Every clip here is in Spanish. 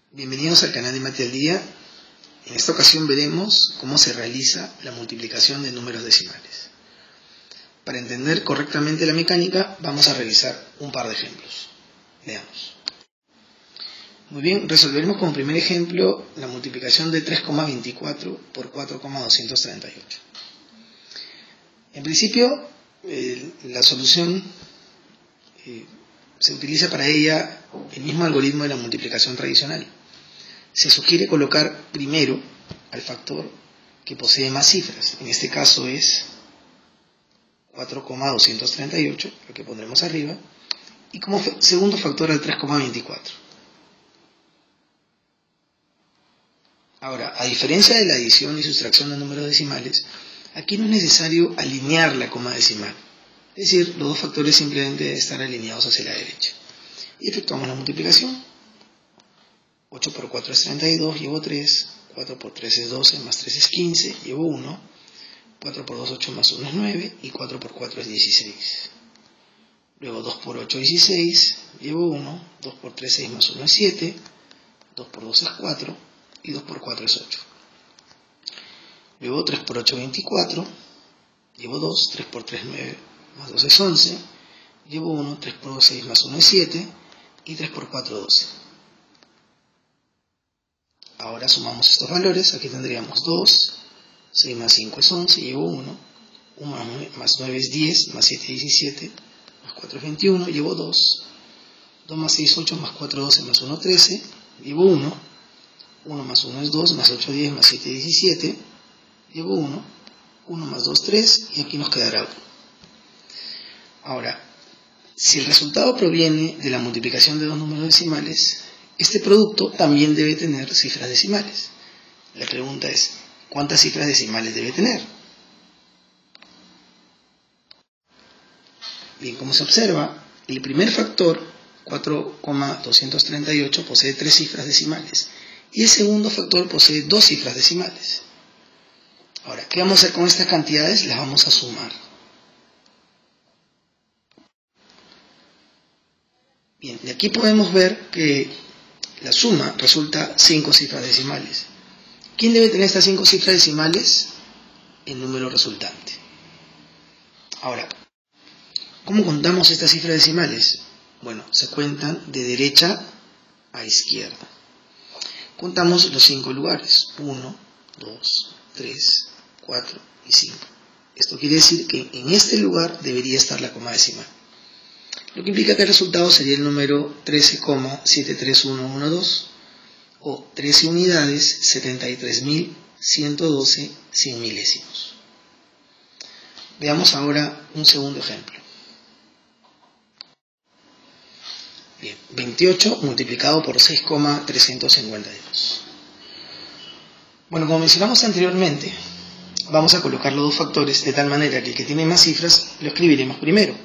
Bienvenidos al canal de Mate al Día. En esta ocasión veremos cómo se realiza la multiplicación de números decimales. Para entender correctamente la mecánica, vamos a realizar un par de ejemplos. Veamos. Muy bien, resolveremos como primer ejemplo la multiplicación de 3,24 por 4,238. En principio, la solución se utiliza para ella el mismo algoritmo de la multiplicación tradicional. Se sugiere colocar primero al factor que posee más cifras. En este caso es 4,238, lo que pondremos arriba, y como segundo factor al 3,24. Ahora, a diferencia de la adición y sustracción de números decimales, aquí no es necesario alinear la coma decimal. Es decir, los dos factores simplemente deben estar alineados hacia la derecha. Y efectuamos la multiplicación. 8 por 4 es 32, llevo 3. 4 por 3 es 12, más 3 es 15, llevo 1. 4 por 2, 8, más 1 es 9. Y 4 por 4 es 16. Luego 2 por 8, 16. Llevo 1. 2 por 3, 6, más 1 es 7. 2 por 2 es 4. Y 2 por 4 es 8. Luego 3 por 8, 24. Llevo 2. 3 por 3, 9, más 2 es 11. Llevo 1. 3 por 2, 6, más 1 es 7. Y 3 por 4, 12. Ahora sumamos estos valores. Aquí tendríamos 2. 6 más 5 es 11. Llevo 1. 1 más 9 es 10. Más 7 es 17. Más 4 es 21. Llevo 2. 2 más 6 es 8. Más 4 12. Más 1 13. Llevo 1. 1 más 1 es 2. Más 8 10. Más 7 17. Llevo 1. 1 más 2 3. Y aquí nos quedará 1. Ahora, si el resultado proviene de la multiplicación de dos números decimales, este producto también debe tener cifras decimales. La pregunta es, ¿cuántas cifras decimales debe tener? Bien, como se observa, el primer factor, 4,238, posee 3 cifras decimales. Y el segundo factor posee 2 cifras decimales. Ahora, ¿qué vamos a hacer con estas cantidades? Las vamos a sumar. Bien, de aquí podemos ver que la suma resulta 5 cifras decimales. ¿Quién debe tener estas 5 cifras decimales? El número resultante. Ahora, ¿cómo contamos estas cifras decimales? Bueno, se cuentan de derecha a izquierda. Contamos los 5 lugares. 1, 2, 3, 4 y 5. Esto quiere decir que en este lugar debería estar la coma decimal. Lo que implica que el resultado sería el número 13,73112 o 13 unidades 73.112 100 milésimos. Veamos ahora un segundo ejemplo. Bien, 28 multiplicado por 6,352. Bueno, como mencionamos anteriormente, vamos a colocar los dos factores de tal manera que el que tiene más cifras lo escribiremos primero.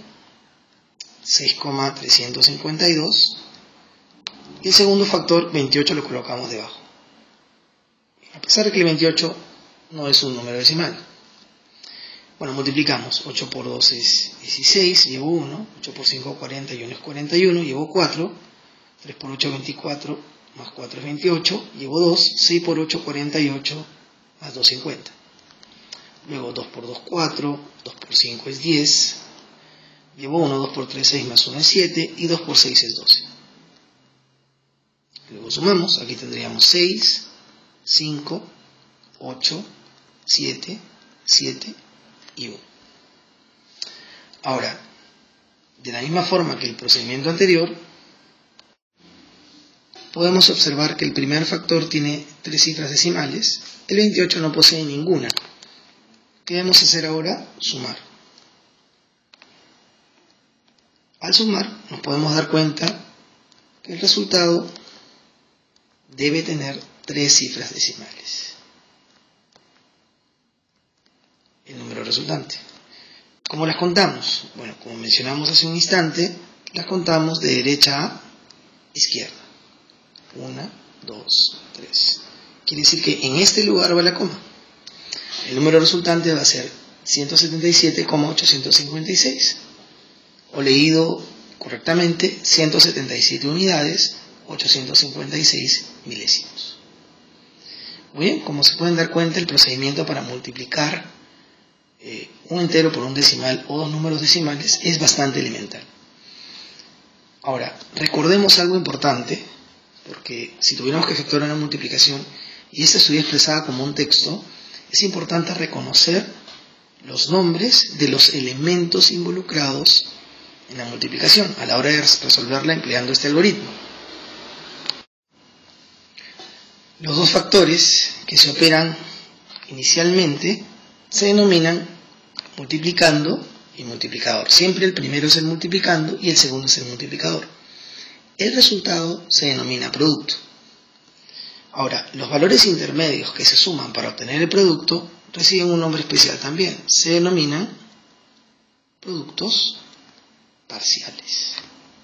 6,352 y el segundo factor 28 lo colocamos debajo, a pesar de que el 28 no es un número decimal. Bueno, multiplicamos. 8 por 2 es 16, llevo 1. 8 por 5 41 es 41, llevo 4. 3 por 8 24, más 4 es 28, llevo 2. 6 por 8 48, más 2 50. Luego 2 por 2 4, 2 por 5 es 10. Llevo 1, 2 por 3, 6 más 1 es 7 y 2 por 6 es 12. Luego sumamos, aquí tendríamos 6, 5, 8, 7, 7 y 1. Ahora, de la misma forma que el procedimiento anterior, podemos observar que el primer factor tiene 3 cifras decimales, el 28 no posee ninguna. ¿Qué debemos hacer ahora? Sumar. Al sumar nos podemos dar cuenta que el resultado debe tener 3 cifras decimales. El número resultante. ¿Cómo las contamos? Bueno, como mencionamos hace un instante, las contamos de derecha a izquierda. 1, 2, 3. Quiere decir que en este lugar va la coma. El número resultante va a ser 177,856. O leído correctamente, 177 unidades, 856 milésimos. Muy bien, como se pueden dar cuenta, el procedimiento para multiplicar un entero por un decimal o dos números decimales es bastante elemental. Ahora, recordemos algo importante, porque si tuviéramos que efectuar una multiplicación y esta estuviera expresada como un texto, es importante reconocer los nombres de los elementos involucrados en la multiplicación a la hora de resolverla empleando este algoritmo. Los dos factores que se operan inicialmente se denominan multiplicando y multiplicador. Siempre el primero es el multiplicando y el segundo es el multiplicador. El resultado se denomina producto. Ahora, los valores intermedios que se suman para obtener el producto reciben un nombre especial también. Se denominan productos parciales.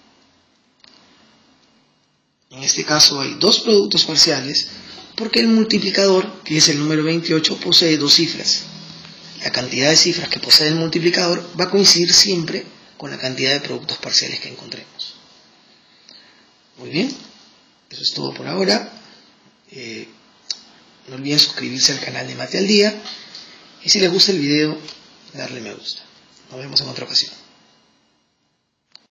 En este caso hay dos productos parciales porque el multiplicador, que es el número 28, posee dos cifras. La cantidad de cifras que posee el multiplicador va a coincidir siempre con la cantidad de productos parciales que encontremos. Muy bien, eso es todo por ahora. No olviden suscribirse al canal de Mate al Día y si les gusta el video, darle me gusta. Nos vemos en otra ocasión.